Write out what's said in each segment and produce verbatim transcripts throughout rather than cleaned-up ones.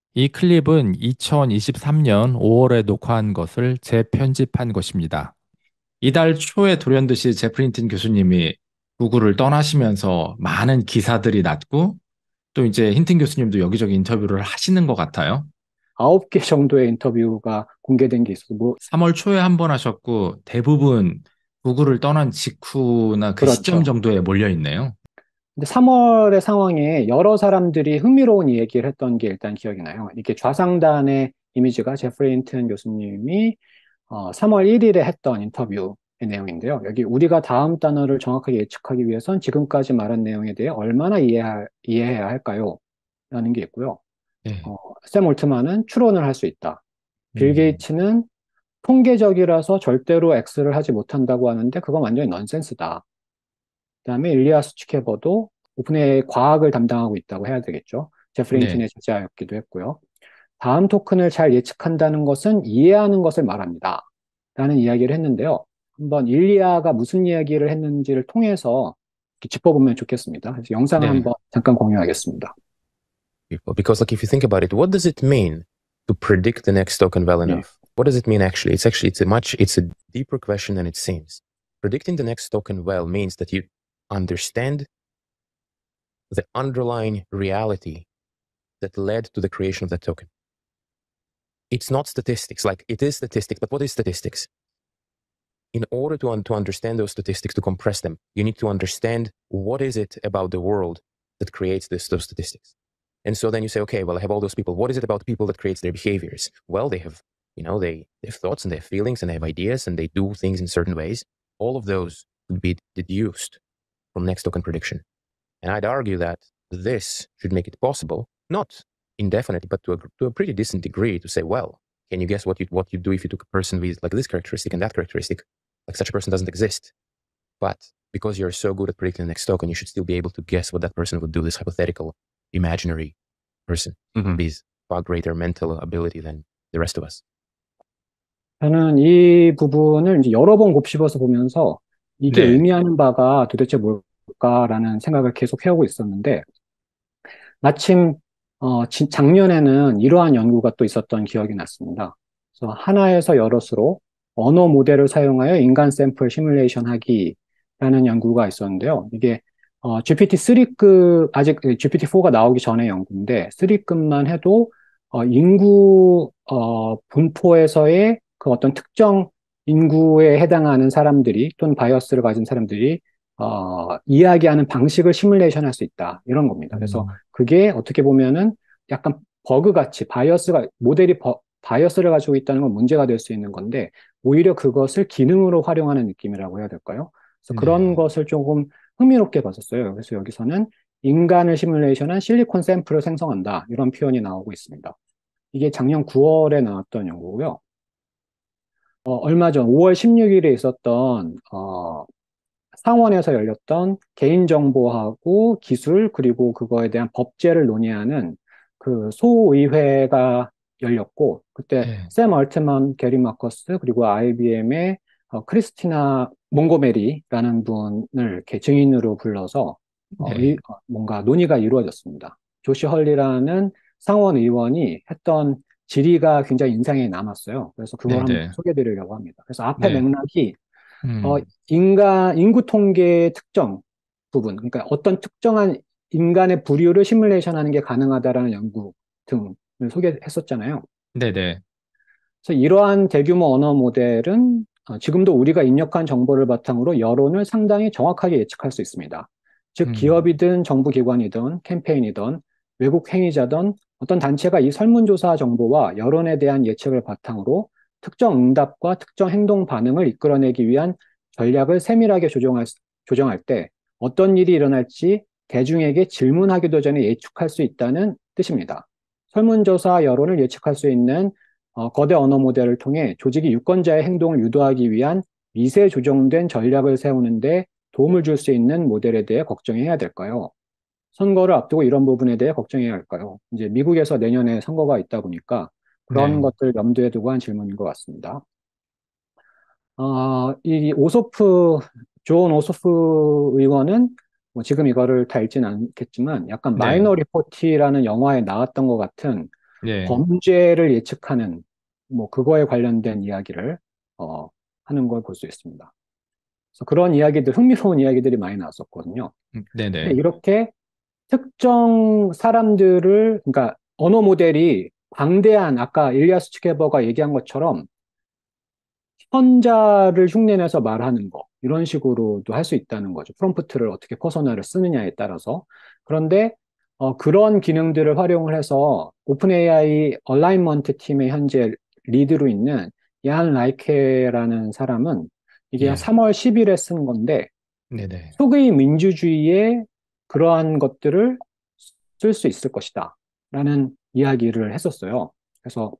이 클립은 이천이십삼 년 오월에 녹화한 것을 재편집한 것입니다. 이달 초에 돌연듯이 제프리 힌튼 교수님이 구글을 떠나시면서 많은 기사들이 났고, 또 이제 힌튼 교수님도 여기저기 인터뷰를 하시는 것 같아요. 아홉 개 정도의 인터뷰가 공개된 게 있어서, 뭐, 삼월 초에 한 번 하셨고, 대부분 구글을 떠난 직후나 그 시점 그렇죠. 정도에 몰려 있네요. 근데 삼월의 상황에 여러 사람들이 흥미로운 얘기를 했던 게 일단 기억이 나요. 이게 좌상단의 이미지가 제프리 힌튼 교수님이 어, 삼월 일 일에 했던 인터뷰의 내용인데요. 여기 우리가 다음 단어를 정확하게 예측하기 위해선 지금까지 말한 내용에 대해 얼마나 이해할, 이해해야 할까요? 라는 게 있고요. 네. 어, 샘 올트만은 추론을 할 수 있다. 빌 음, 게이츠는 통계적이라서 절대로 X를 하지 못한다고 하는데 그건 완전히 넌센스다. 그다음에 일리아 수치케버도 오픈에이아이 과학을 담당하고 있다고 해야 되겠죠. 제프리 네. 힌튼의 제자였기도 했고요. 다음 토큰을 잘 예측한다는 것은 이해하는 것을 말합니다. 라는 이야기를 했는데요. 한번 일리아가 무슨 이야기를 했는지를 통해서 이렇게 짚어보면 좋겠습니다. 그래서 영상을 네. 한번 잠깐 공유하겠습니다. people. Because, like, if you think about it, what does it mean to predict the next token well 예. enough? What does it mean actually? It's actually it's a much it's a deeper question than it seems. Predicting the next token well means that you understand the underlying reality that led to the creation of that token. It's not statistics, like it is statistics, but what is statistics? In order to, un- to understand those statistics, to compress them, you need to understand what is it about the world that creates this, those statistics. And so then you say, okay, well, I have all those people. What is it about people that creates their behaviors? Well, they have, you know, they, they have thoughts and they have feelings and they have ideas and they do things in certain ways. All of those would be deduced from next token prediction. And I'd argue that this should make it possible, not indefinitely, but to a, to a pretty decent degree to say, well, can you guess what you what you do if you took a person with like this characteristic and that characteristic? Like such a person doesn't exist. But because you're so good at predicting the next token, you should still be able to guess what that person would do, this hypothetical, imaginary person 음, with far greater mental ability than the rest of us. 저는 이 부분을 이제 여러 번 곱씹어서 보면서 이게 네. 의미하는 바가 도대체 뭘까라는 생각을 계속 해오고 있었는데 마침 어, 지- 작년에는 이러한 연구가 또 있었던 기억이 났습니다. 그래서 하나에서 여럿으로 언어 모델을 사용하여 인간 샘플 시뮬레이션 하기라는 연구가 있었는데요. 이게 어, 지피티 쓰리급 아직 지피티 포가 나오기 전의 연구인데 쓰리급만 해도 어, 인구 어, 분포에서의 그 어떤 특정 인구에 해당하는 사람들이 또는 바이어스를 가진 사람들이 어, 이야기하는 방식을 시뮬레이션 할 수 있다. 이런 겁니다. 그래서 음, 그게 어떻게 보면은 약간 버그같이 바이어스가, 모델이 버, 바이어스를 가지고 있다는 건 문제가 될 수 있는 건데, 오히려 그것을 기능으로 활용하는 느낌이라고 해야 될까요? 그래서 그런 네. 것을 조금 흥미롭게 봤었어요. 그래서 여기서는 인간을 시뮬레이션한 실리콘 샘플을 생성한다. 이런 표현이 나오고 있습니다. 이게 작년 구월에 나왔던 연구고요. 어, 얼마 전 오월 십육 일에 있었던 어, 상원에서 열렸던 개인정보하고 기술 그리고 그거에 대한 법제를 논의하는 그 소의회가 열렸고 그때 네. 샘 얼트먼, 게리 마커스 그리고 아이비엠의 어, 크리스티나 몽고메리라는 분을 이렇게 증인으로 불러서 어, 의- 네. 어, 뭔가 논의가 이루어졌습니다. 조시 헐리라는 상원 의원이 했던 질의가 굉장히 인상에 남았어요. 그래서 그걸 네. 한번 네. 소개해 드리려고 합니다. 그래서 앞에 네. 맥락이 어, 음, 인간, 인구 통계의 특정 부분, 그러니까 어떤 특정한 인간의 부류를 시뮬레이션 하는 게 가능하다라는 연구 등을 소개했었잖아요. 네네. 그래서 이러한 대규모 언어 모델은 어, 지금도 우리가 입력한 정보를 바탕으로 여론을 상당히 정확하게 예측할 수 있습니다. 즉, 음, 기업이든 정부기관이든 캠페인이든 외국 행위자든 어떤 단체가 이 설문조사 정보와 여론에 대한 예측을 바탕으로 특정 응답과 특정 행동 반응을 이끌어내기 위한 전략을 세밀하게 조정할, 조정할 때 어떤 일이 일어날지 대중에게 질문하기도 전에 예측할 수 있다는 뜻입니다. 설문조사 여론을 예측할 수 있는 어, 거대 언어 모델을 통해 조직이 유권자의 행동을 유도하기 위한 미세 조정된 전략을 세우는데 도움을 줄 수 있는 모델에 대해 걱정해야 될까요? 선거를 앞두고 이런 부분에 대해 걱정해야 할까요? 이제 미국에서 내년에 선거가 있다 보니까 그런 네. 것들 염두에 두고 한 질문인 것 같습니다. 어, 이 오소프, 존 오소프 의원은 뭐 지금 이거를 다 읽지는 않겠지만 약간 네. 마이너리포티라는 영화에 나왔던 것 같은 예. 범죄를 예측하는 뭐 그거에 관련된 이야기를 어, 하는 걸 볼 수 있습니다. 그래서 그런 이야기들, 흥미로운 이야기들이 많이 나왔었거든요. 음, 근데 네네. 이렇게 특정 사람들을, 그러니까 언어 모델이 방대한, 아까 일리아스 츠케버가 얘기한 것처럼 현자를 흉내내서 말하는 거, 이런 식으로도 할 수 있다는 거죠. 프롬프트를 어떻게 퍼서널을 쓰느냐에 따라서. 그런데 어, 그런 기능들을 활용을 해서 오픈 에이아이 얼라이먼트 팀의 현재 리드로 있는 얀 라이케라는 사람은 이게 예. 삼월 십 일에 쓴 건데 네네. 소위 민주주의에 그러한 것들을 쓸 수 있을 것이다 라는 이야기를 했었어요. 그래서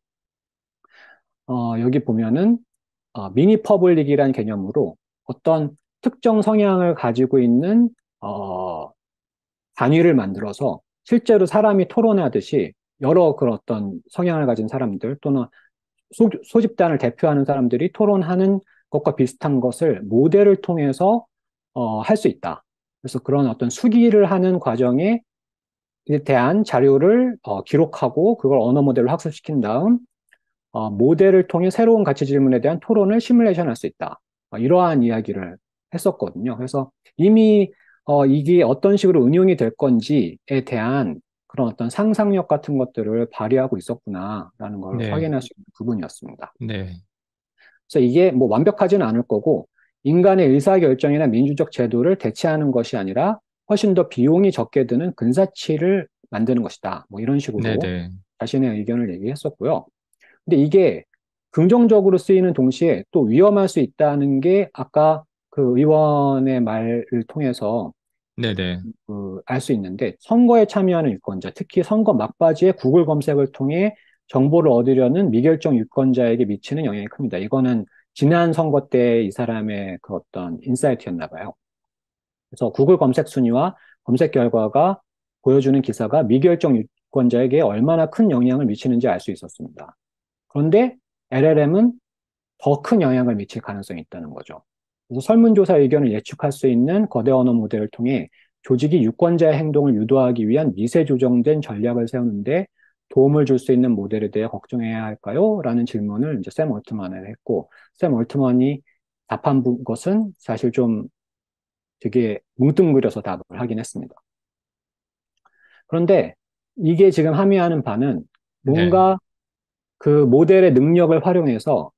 어, 여기 보면은 어, 미니 퍼블릭이라는 개념으로 어떤 특정 성향을 가지고 있는 어, 단위를 만들어서 실제로 사람이 토론하듯이 여러 그런 어떤 성향을 가진 사람들 또는 소, 소집단을 대표하는 사람들이 토론하는 것과 비슷한 것을 모델을 통해서 어, 할 수 있다. 그래서 그런 어떤 수기를 하는 과정에 대한 자료를 어, 기록하고 그걸 언어 모델로 학습시킨 다음 어, 모델을 통해 새로운 가치 질문에 대한 토론을 시뮬레이션 할 수 있다. 어, 이러한 이야기를 했었거든요. 그래서 이미 어, 이게 어떤 식으로 응용이 될 건지에 대한 그런 어떤 상상력 같은 것들을 발휘하고 있었구나라는 걸 네. 확인할 수 있는 부분이었습니다. 네. 그래서 이게 뭐 완벽하지는 않을 거고 인간의 의사결정이나 민주적 제도를 대체하는 것이 아니라 훨씬 더 비용이 적게 드는 근사치를 만드는 것이다. 뭐 이런 식으로 네네. 자신의 의견을 얘기했었고요. 근데 이게 긍정적으로 쓰이는 동시에 또 위험할 수 있다는 게 아까 그 의원의 말을 통해서 네네. 그 알 수 있는데 선거에 참여하는 유권자, 특히 선거 막바지에 구글 검색을 통해 정보를 얻으려는 미결정 유권자에게 미치는 영향이 큽니다. 이거는 지난 선거 때 이 사람의 그 어떤 인사이트였나 봐요. 그래서 구글 검색 순위와 검색 결과가 보여주는 기사가 미결정 유권자에게 얼마나 큰 영향을 미치는지 알 수 있었습니다. 그런데 엘엘엠은 더 큰 영향을 미칠 가능성이 있다는 거죠. 그래서 설문조사 의견을 예측할 수 있는 거대 언어 모델을 통해 조직이 유권자의 행동을 유도하기 위한 미세 조정된 전략을 세우는데 도움을 줄 수 있는 모델에 대해 걱정해야 할까요? 라는 질문을 이제 샘 올트만에 했고, 샘 올트만이 답한 것은 사실 좀 되게 뭉뚱그려서 답을 하긴 했습니다. 그런데 이게 지금 함의하는 바는 네. 뭔가 그 모델의 능력을 활용해서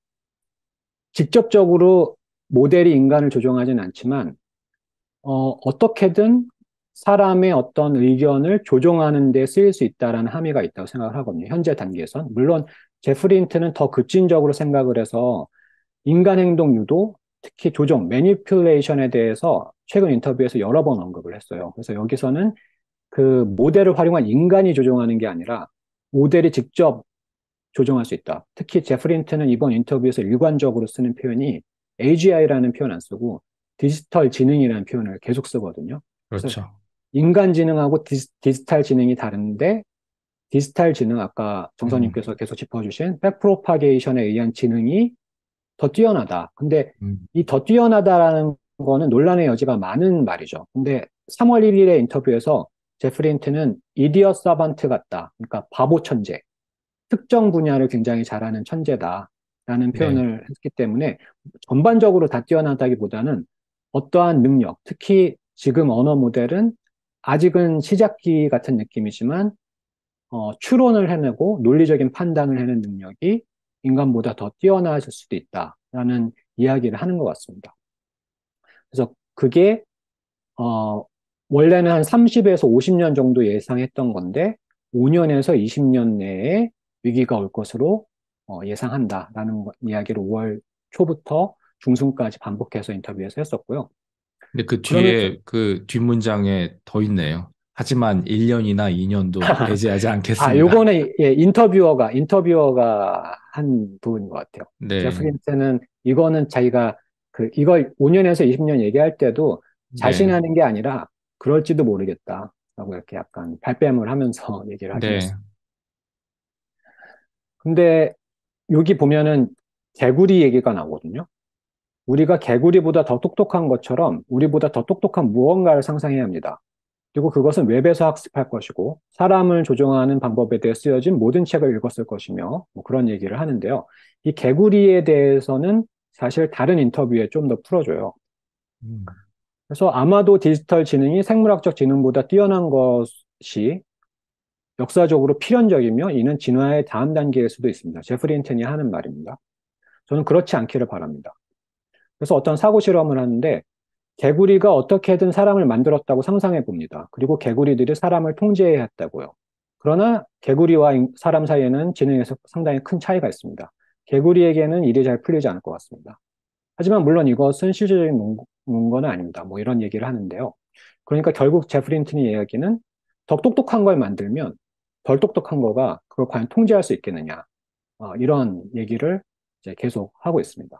직접적으로 모델이 인간을 조종하지는 않지만, 어, 어떻게든 사람의 어떤 의견을 조종하는 데 쓰일 수 있다라는 함의가 있다고 생각을 하거든요. 현재 단계에선. 물론, 제프리 힌트는 더 급진적으로 생각을 해서 인간 행동 유도, 특히 조종, 매니플레이션에 대해서 최근 인터뷰에서 여러 번 언급을 했어요. 그래서 여기서는 그 모델을 활용한 인간이 조종하는 게 아니라 모델이 직접 조정할 수 있다. 특히 제프린트는 이번 인터뷰에서 일관적으로 쓰는 표현이 에이지아이라는 표현 안 쓰고 디지털 지능이라는 표현을 계속 쓰거든요. 그래서 그렇죠. 인간 지능하고 디지, 디지털 지능이 다른데 디지털 지능 아까 음. 정선님께서 계속 짚어주신 백프로파게이션에 의한 지능이 더 뛰어나다. 근데 음. 이 더 뛰어나다라는 거는 논란의 여지가 많은 말이죠. 근데 삼월 일 일의 인터뷰에서 제프린트는 이디어 서반트 같다. 그러니까 바보 천재. 특정 분야를 굉장히 잘하는 천재다라는 네. 표현을 했기 때문에 전반적으로 다 뛰어나다기보다는 어떠한 능력, 특히 지금 언어 모델은 아직은 시작기 같은 느낌이지만 어, 추론을 해내고 논리적인 판단을 해내는 능력이 인간보다 더 뛰어나질 수도 있다라는 이야기를 하는 것 같습니다. 그래서 그게 어, 원래는 한 삼십에서 오십 년 정도 예상했던 건데 오 년에서 이십 년 내에 위기가 올 것으로 어, 예상한다라는 이야기를 오월 초부터 중순까지 반복해서 인터뷰에서 했었고요. 근데 그 그러면서 뒤에 그 뒷문장에 더 있네요. 하지만 일 년이나 이 년도 배제하지 아, 않겠습니다. 요거는 예, 인터뷰어가 인터뷰어가 한 부분인 것 같아요. 제프 네. 린스는 이거는 자기가 그 이걸 오 년에서 이십 년 얘기할 때도 네. 자신하는 게 아니라 그럴지도 모르겠다라고 이렇게 약간 발뺌을 하면서 얘기를 하긴 네. 했어요. 근데 여기 보면은 개구리 얘기가 나오거든요. 우리가 개구리보다 더 똑똑한 것처럼 우리보다 더 똑똑한 무언가를 상상해야 합니다. 그리고 그것은 웹에서 학습할 것이고 사람을 조종하는 방법에 대해 쓰여진 모든 책을 읽었을 것이며 뭐 그런 얘기를 하는데요. 이 개구리에 대해서는 사실 다른 인터뷰에 좀 더 풀어줘요. 음. 그래서 아마도 디지털 지능이 생물학적 지능보다 뛰어난 것이 역사적으로 필연적이며 이는 진화의 다음 단계일 수도 있습니다. 제프리 힌튼이 하는 말입니다. 저는 그렇지 않기를 바랍니다. 그래서 어떤 사고 실험을 하는데 개구리가 어떻게든 사람을 만들었다고 상상해 봅니다. 그리고 개구리들이 사람을 통제해야 했다고요. 그러나 개구리와 사람 사이에는 지능에서 상당히 큰 차이가 있습니다. 개구리에게는 일이 잘 풀리지 않을 것 같습니다. 하지만 물론 이것은 실질적인 문- 문건은 아닙니다. 뭐 이런 얘기를 하는데요. 그러니까 결국 제프리 힌튼의 이야기는 더 똑똑한 걸 만들면 덜 똑똑한 거가 그걸 과연 통제할 수 있겠느냐. 어, 이런 얘기를 이제 계속 하고 있습니다.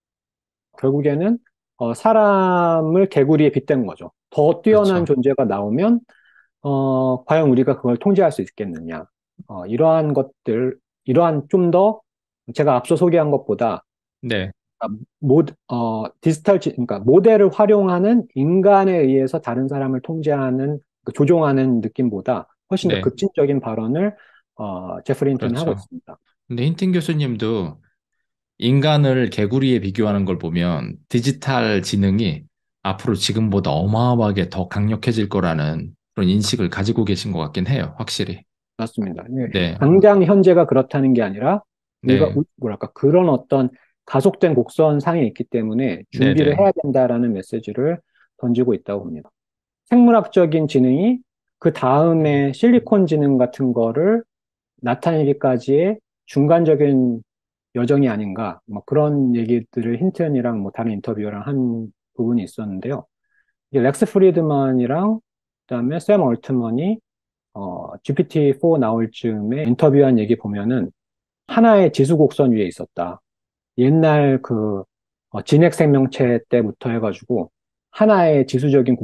결국에는 어, 사람을 개구리에 빗댄 거죠. 더 뛰어난 그렇죠. 존재가 나오면 어, 과연 우리가 그걸 통제할 수 있겠느냐. 어, 이러한 것들, 이러한 좀 더 제가 앞서 소개한 것보다 네, 아, 모, 어, 디지털, 지- 그러니까 모델을 활용하는 인간에 의해서 다른 사람을 통제하는, 그 조종하는 느낌보다 훨씬 더 네, 급진적인 발언을 어, 제프리 힌튼은 하고 그렇죠. 있습니다. 근데 힌튼 교수님도 인간을 개구리에 비교하는 걸 보면 디지털 지능이 앞으로 지금보다 어마어마하게 더 강력해질 거라는 그런 인식을 가지고 계신 것 같긴 해요, 확실히. 맞습니다. 예, 네, 당장 현재가 그렇다는 게 아니라 우리가 네, 우- 뭐랄까 그런 어떤 가속된 곡선상에 있기 때문에 네, 준비를 네, 해야 된다라는 메시지를 던지고 있다고 봅니다. 생물학적인 지능이 그 다음에 실리콘 지능 같은 거를 나타내기까지의 중간적인 여정이 아닌가, 뭐 그런 얘기들을 힌튼이랑 뭐 다른 인터뷰랑 한 부분이 있었는데요. 이게 렉스 프리드만이랑 그다음에 샘 얼트먼이 어, 지피티 사 나올 즈음에 인터뷰한 얘기 보면은 하나의 지수곡선 위에 있었다. 옛날 그 어, 진핵 생명체 때부터 해가지고 하나의 지수적인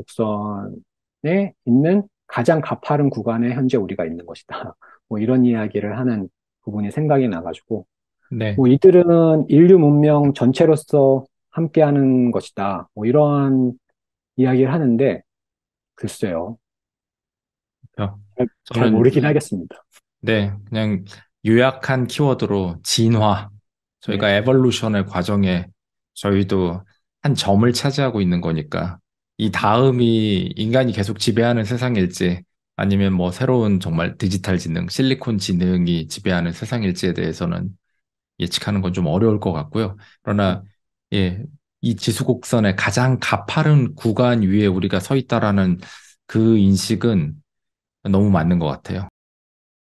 곡선에 있는 가장 가파른 구간에 현재 우리가 있는 것이다. 뭐 이런 이야기를 하는 부분이 생각이 나가지고 네. 뭐 이들은 인류 문명 전체로서 함께하는 것이다. 뭐 이런 이야기를 하는데 글쎄요. 그렇죠. 잘, 잘 저는 모르긴 하겠습니다. 네, 그냥 요약한 키워드로 진화. 네, 저희가 에볼루션의 과정에 저희도 한 점을 차지하고 있는 거니까 이 다음이 인간이 계속 지배하는 세상일지 아니면 뭐 새로운 정말 디지털 지능, 실리콘 지능이 지배하는 세상일지에 대해서는 예측하는 건 좀 어려울 것 같고요. 네. 그러나 예, 이 지수곡선의 가장 가파른 구간 위에 우리가 서 있다라는 그 인식은 너무 맞는 것 같아요.